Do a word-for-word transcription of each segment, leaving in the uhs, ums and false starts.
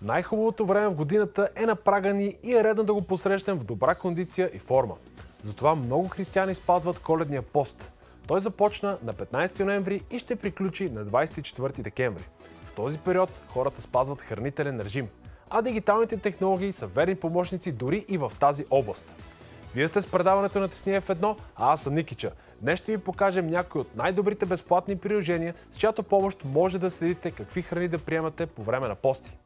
Най-хубавото време в годината е на прага ни и е редно да го посрещнем в добра кондиция и форма. Затова много християни спазват Коледния пост. Той започна на петнайсети ноември и ще приключи на двайсет и четвърти декември. В този период хората спазват хранителен режим, а дигиталните технологии са верни помощници дори и в тази област. Вие сте с предаването на Тесния в едно, а аз съм Никича. Днес ще ви покажем някои от най-добрите безплатни приложения, с чиято помощ може да следите какви храни да приемате по време на пости.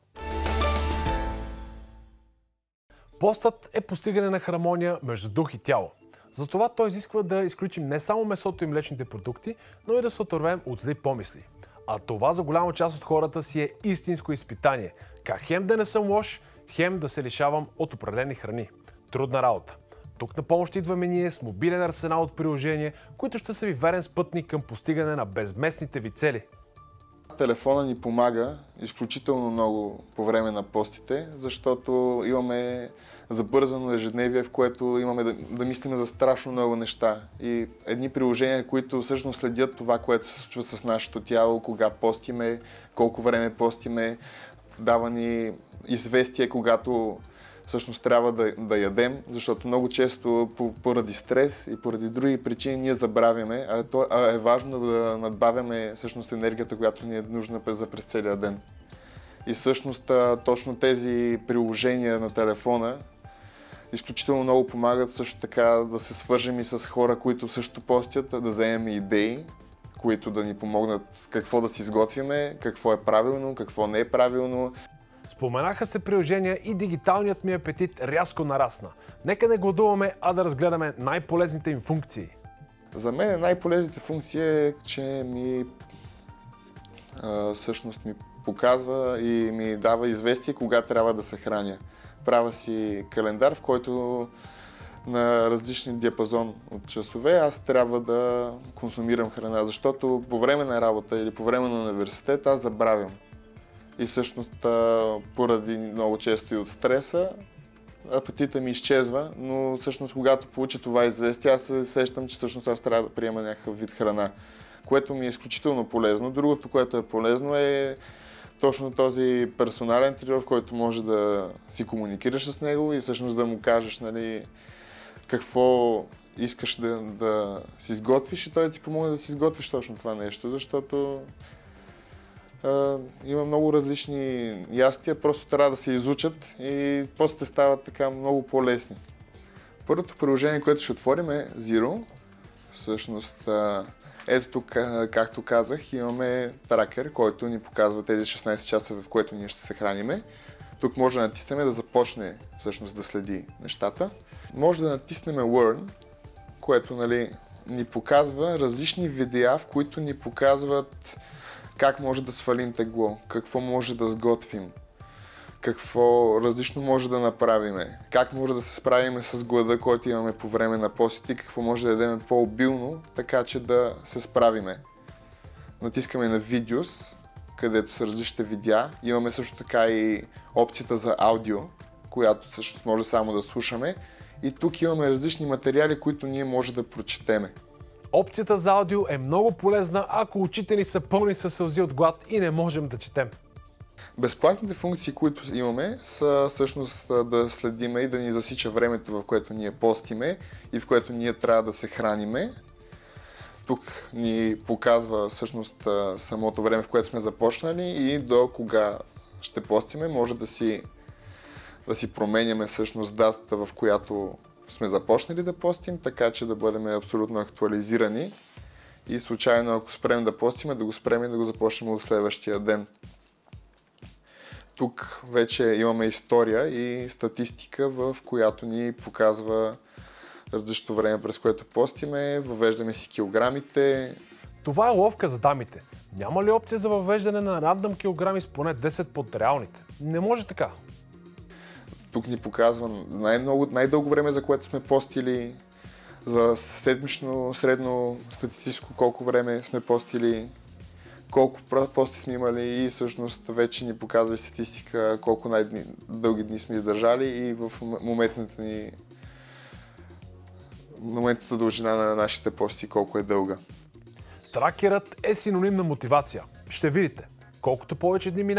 Постът е постигане на хармония между дух и тяло. Затова той изисква да изключим не само месото и млечните продукти, но и да се отървем от зли помисли. А това за голяма част от хората си е истинско изпитание. Как хем да не съм лош, хем да се лишавам от определени храни. Трудна работа. Тук на помощ идваме ние с мобилен арсенал от приложения, които ще са ви верен спътник към постигане на безместните ви цели. Телефона ни помага изключително много по време на постите, защото имаме забързано ежедневие, в което имаме да, да мислим за страшно много неща. И едни приложения, които всъщност следят това, което се случва с нашето тяло, кога постиме, колко време постиме, дава ни известие, когато всъщност трябва да, да ядем, защото много често поради стрес и поради други причини ние забравяме, а, то, а е важно да надбавяме всъщност енергията, която ни е нужна за през целия ден. И всъщност точно тези приложения на телефона изключително много помагат също така да се свържем и с хора, които също постят, да вземем идеи, които да ни помогнат с какво да си изготвяме, какво е правилно, какво не е правилно. Споменаха се приложения и дигиталният ми апетит рязко нарасна. Нека не гладуваме, а да разгледаме най-полезните им функции. За мен най-полезните функции е, че ми а, всъщност ми показва и ми дава известие кога трябва да се храня. Правя си календар, в който на различни диапазон от часове аз трябва да консумирам храна, защото по време на работа или по време на университет аз забравям. И всъщност поради много често и от стреса апетита ми изчезва, но всъщност когато получа това известие, аз се сещам, че всъщност аз трябва да приема някакъв вид храна, което ми е изключително полезно. Другото, което е полезно е точно този персонален треньор, в който може да си комуникираш с него и всъщност да му кажеш, нали, какво искаш да, да си изготвиш и той ти помогне да си изготвиш точно това нещо, защото Uh, има много различни ястия, просто трябва да се изучат и после стават така много по-лесни. Първото приложение, което ще отворим е Zero. Всъщност, uh, ето тук, uh, както казах, имаме тракер, който ни показва тези шестнайсет часа, в което ние ще се храниме. Тук може да натиснем да започне всъщност да следи нещата. Може да натиснем Learn, което, нали, ни показва различни видеа, в които ни показват как може да свалим тегло, какво може да сготвим, какво различно може да направим, как може да се справим с глада, който имаме по време на постите, какво може да ядем по-обилно, така че да се справиме. Натискаме на Videos, където са различните видеа. Имаме също така и опцията за аудио, която също може само да слушаме. И тук имаме различни материали, които ние може да прочетеме. Опцията за аудио е много полезна, ако очите ни са пълни със сълзи от глад и не можем да четем. Безплатните функции, които имаме, са всъщност да следиме и да ни засича времето, в което ние постиме и в което ние трябва да се храниме. Тук ни показва всъщност самото време, в което сме започнали и до кога ще постиме. Може да си, да си променяме всъщност датата, в която сме започнали да постим, така че да бъдем абсолютно актуализирани и случайно, ако спрем да постиме, да го спрем и да го започнем от следващия ден. Тук вече имаме история и статистика, в която ни показва различното време, през което постиме, въвеждаме си килограмите. Това е ловка за дамите. Няма ли опция за въвеждане на рандъм килограми с поне десет под реалните? Не може така. Тук ни показва най-много, най-дълго време, за което сме постили, за седмично, средно, статистическо колко време сме постили, колко пости сме имали и всъщност вече ни показва и статистика колко най-дълги дни сме издържали и в моментната ни моментната дължина на нашите пости колко е дълга. Тракерът е синоним на мотивация. Ще видите, колкото повече дни минават,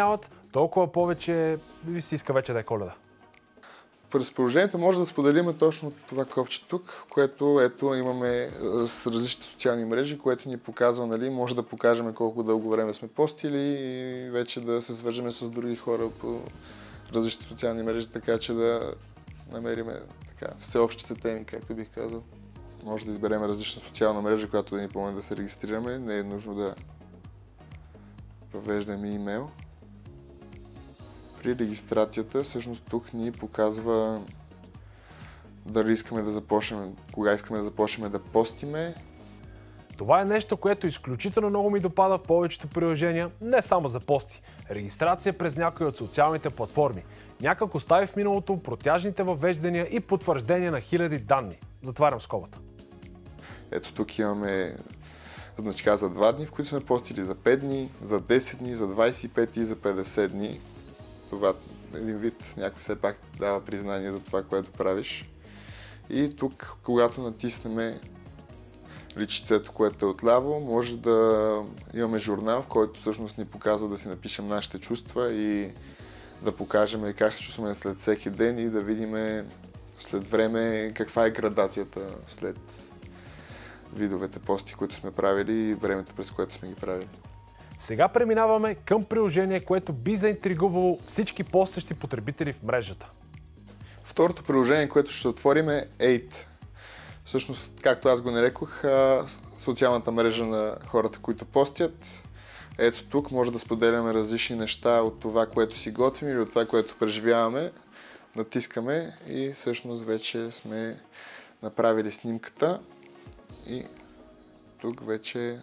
толкова повече ви се иска вече да е Коледа. През приложението може да споделим точно това копче тук, което ето имаме с различни социални мрежи, което ни показва, нали, може да покажем колко дълго време сме постили и вече да се свържем с други хора по различни социални мрежи, така че да намерим така, всеобщите теми, както бих казал. Може да изберем различна социална мрежа, която да ни помогне да се регистрираме. Не е нужно да въвеждаме имейл. При регистрацията, всъщност тук ни показва дали искаме да започнем, кога искаме да започнем да постиме. Това е нещо, което изключително много ми допада в повечето приложения, не само за пости. Регистрация през някои от социалните платформи. Някак остави в миналото протяжните въвеждания и потвърждения на хиляди данни. Затварям скобата. Ето тук имаме значка за два дни, в които сме постили за пет дни, за десет дни, за двадесет и пет и за петдесет дни. Това един вид някой все пак дава признание за това, което правиш. И тук, когато натиснем личицето, което е отляво, може да имаме журнал, в който всъщност ни показва да си напишем нашите чувства и да покажем как се чувстваме след всеки ден и да видим след време каква е градацията след видовете пости, които сме правили и времето, през което сме ги правили. Сега преминаваме към приложение, което би заинтригувало всички постещи потребители в мрежата. Второто приложение, което ще отворим е Eight. Всъщност, както аз го нарекох, социалната мрежа на хората, които постят. Ето тук може да споделяме различни неща от това, което си готвим или от това, което преживяваме. Натискаме и всъщност вече сме направили снимката и тук вече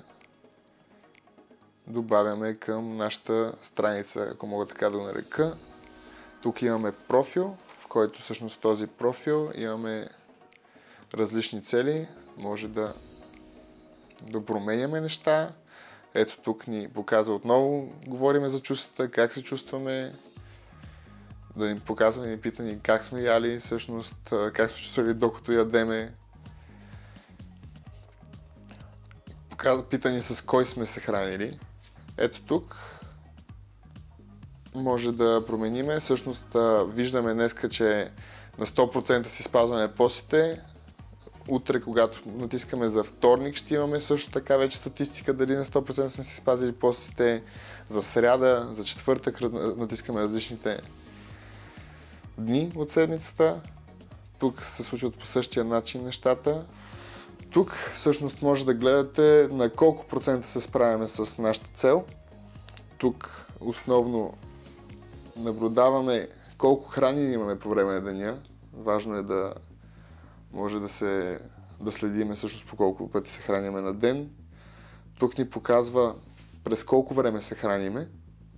добавяме към нашата страница, ако мога така да го нарека. Тук имаме профил, в който всъщност този профил имаме различни цели. Може да, да променяме неща. Ето тук ни показва отново, говорим за чувствата, как се чувстваме. Да ни показва, ни пита ни как сме яли, всъщност как сме чувствали докато ядеме. Пита ни с кой сме се хранили. Ето тук може да промениме. Всъщност виждаме днеска, че на сто процента си спазваме постите. Утре, когато натискаме за вторник, ще имаме също така вече статистика дали на сто процента сме си спазили постите. За сряда, за четвъртък натискаме различните дни от седмицата. Тук се случват по същия начин нещата. Тук всъщност може да гледате на колко процента се справяме с нашата цел. Тук основно наблюдаваме колко хранене имаме по време на деня. Важно е да може да се да следиме всъщност по колко пъти се храниме на ден. Тук ни показва през колко време се храниме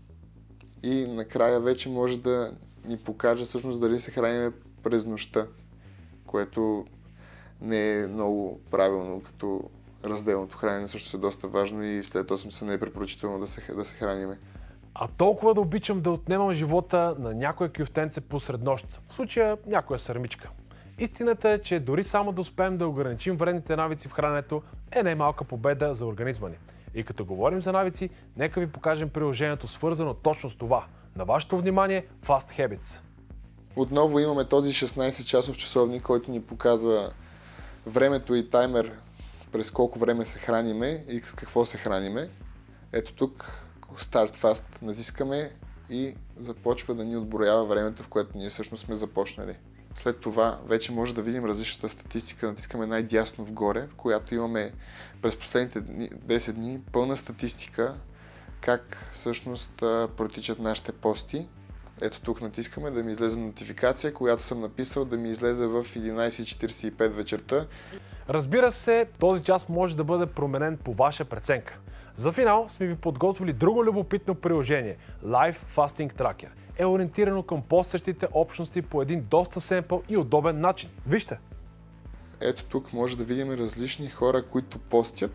и накрая вече може да ни покаже всъщност дали се храниме през нощта, което не е много правилно, като разделното хранене също е доста важно и след осем часа не е препоръчително да се, да се храниме. А толкова да обичам да отнемам живота на някое кюфтенце посред нощ, в случая някоя сърмичка. Истината е, че дори само да успеем да ограничим вредните навици в храненето е най-малка победа за организма ни. И като говорим за навици, нека ви покажем приложението, свързано точно с това. На вашето внимание Fast Habits. Отново имаме този шестнадесет часов часовник, който ни показва времето и таймер през колко време се храниме и с какво се храниме. Ето тук Start Fast натискаме и започва да ни отброява времето, в което ние всъщност сме започнали. След това вече може да видим различната статистика, натискаме най-дясно вгоре, в която имаме през последните десет дни пълна статистика как всъщност протичат нашите пости. Ето тук натискаме да ми излезе нотификация, която съм написал да ми излезе в единадесет и четиридесет и пет вечерта. Разбира се, този час може да бъде променен по ваша преценка. За финал сме ви подготвили друго любопитно приложение – Live Fasting Tracker. Е ориентирано към постещите общности по един доста семпъл и удобен начин. Вижте! Ето тук може да видим различни хора, които постят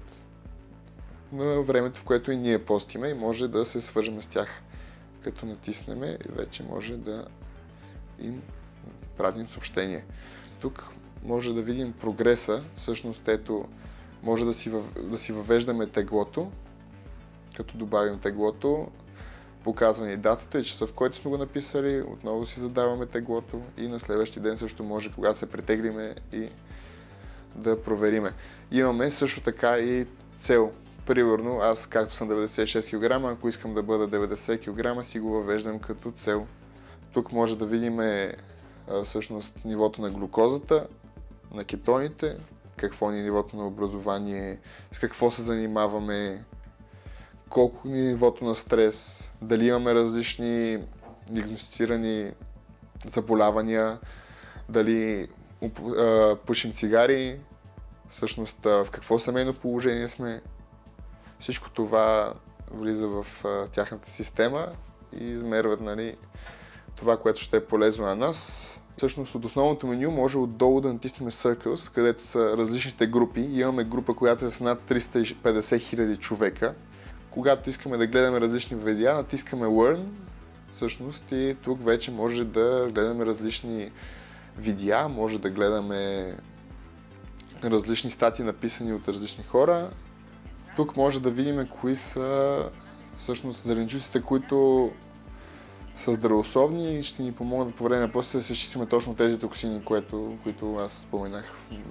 на времето, в което и ние постиме и може да се свържем с тях. Като натиснеме, вече може да им пратим съобщение. Тук може да видим прогреса, всъщност ето може да си, във... да си въвеждаме теглото, като добавим теглото, показва ни датата и часа, в който сме го написали, отново си задаваме теглото и на следващия ден също може, когато се претеглиме, и да провериме. Имаме също така и цел. Примерно, аз както съм деветдесет и шест килограма, ако искам да бъда деветдесет килограма, си го въвеждам като цел. Тук може да видим а, всъщност нивото на глюкозата, на кетоните, какво ни е нивото на образование, с какво се занимаваме, колко ни е нивото на стрес, дали имаме различни диагностицирани заболявания, дали а, пушим цигари, всъщност а, в какво семейно положение сме. Всичко това влиза в а, тяхната система и измерват, нали, това, което ще е полезно на нас. Всъщност от основното меню може отдолу да натиснем Circles, където са различните групи. Имаме група, която е с над триста и петдесет хиляди човека. Когато искаме да гледаме различни видеа, натискаме Learn, всъщност, и тук вече може да гледаме различни видеа, може да гледаме различни статии, написани от различни хора. Тук може да видим кои са всъщност зеленчуците, които са здравословни и ще ни помогнат по време на после да се изчистим точно тези токсини, което, които аз споменах.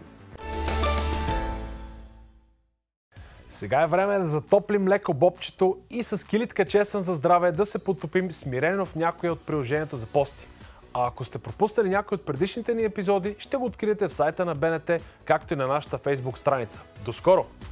Сега е време да затоплим леко бобчето и с килитка чесън за здраве да се потопим смирено в някои от приложението за пости. А ако сте пропуснали някои от предишните ни епизоди, ще го откриете в сайта на БНТ, както и на нашата Facebook страница. До скоро!